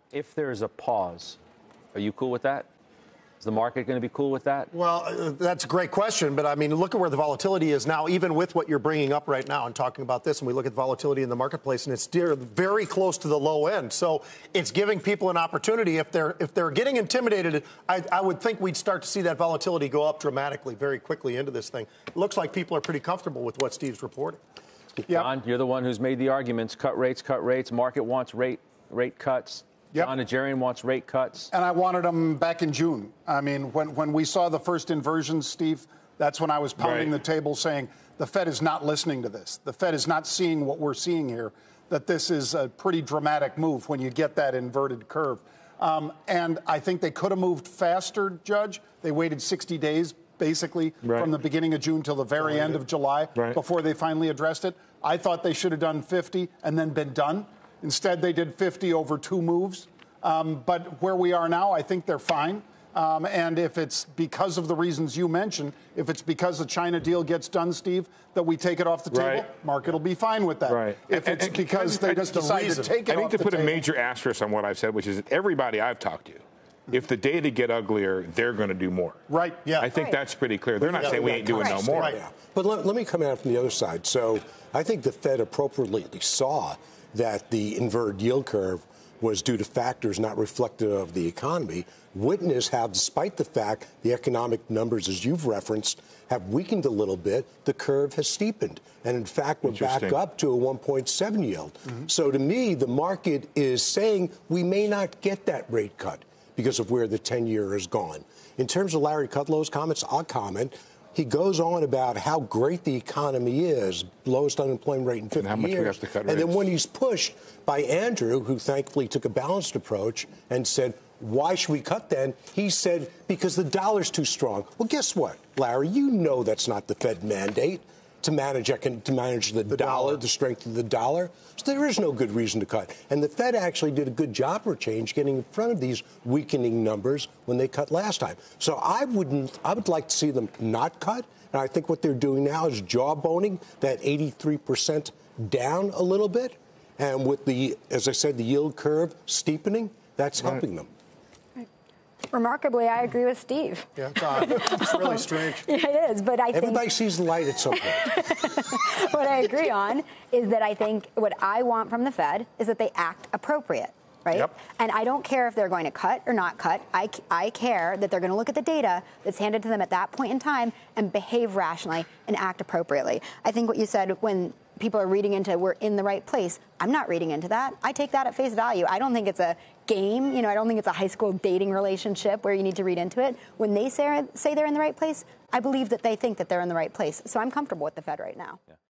If there's a pause, are you cool with that? Is the market going to be cool with that? Well, that's a great question. But I mean, look at where the volatility is now, even with what you're bringing up right now and talking about this. And we look at volatility in the marketplace, and it's very close to the low end. So it's giving people an opportunity. If they're getting intimidated, I would think we'd start to see that volatility go up dramatically very quickly into this thing. It looks like people are pretty comfortable with what Steve's reporting. John, you're the one who's made the arguments. Cut rates, cut rates. Market wants rate cuts. John Najarian wants rate cuts. And I wanted them back in June. I mean, when we saw the first inversions, Steve, that's when I was pounding the table saying the Fed is not listening to this. The Fed is not seeing what we're seeing here, that this is a pretty dramatic move when you get that inverted curve. And I think they could have moved faster, Judge. They waited 60 days, basically, from the beginning of June till the very end of July before they finally addressed it. I thought they should have done 50 and then been done. Instead, they did 50 over 2 moves. But where we are now, I think they're fine. And if it's because of the reasons you mentioned, if it's because the China deal gets done, Steve, that we take it off the table, market will be fine with that. If it's because they just decide to take it off the table. I think to put a major asterisk on what I've said, which is that everybody I've talked to, if the data get uglier, they're going to do more. I think that's pretty clear. They're not saying we ain't doing no more. But let me come out from the other side. So I think the Fed appropriately saw that the inverted yield curve was due to factors not reflective of the economy. Witness how, despite the fact the economic numbers, as you've referenced, have weakened a little bit, the curve has steepened. And in fact, we're back up to a 1.7 yield. So to me, the market is saying we may not get that rate cut because of where the 10-year has gone. In terms of Larry Kudlow's comments, I'll comment. He goes on about how great the economy is, lowest unemployment rate in 50 and how much years. We have to cut rates. And then when he's pushed by Andrew, who thankfully took a balanced approach and said, why should we cut then? He said, because the dollar's too strong. Well, guess what, Larry? You know that's not the Fed mandate to manage the dollar, the strength of the dollar. So there is no good reason to cut. And the Fed actually did a good job for change getting in front of these weakening numbers when they cut last time. So I would like to see them not cut. And I think what they're doing now is jawboning that 83% down a little bit. And with the, as I said, the yield curve steepening, that's helping them. Remarkably, I agree with Steve. Yeah, it's really strange. Yeah, it is, but I think everybody sees the light at some point. What I agree on is that I think what I want from the Fed is that they act appropriate, right? And I don't care if they're going to cut or not cut. I care that they're going to look at the data that's handed to them at that point in time and behave rationally and act appropriately. I think what you said when people are reading into we're in the right place. I'm not reading into that. I take that at face value. I don't think it's a game. I don't think it's a high school dating relationship where you need to read into it. When they say they're in the right place, I believe that they think that they're in the right place. So I'm comfortable with the Fed right now.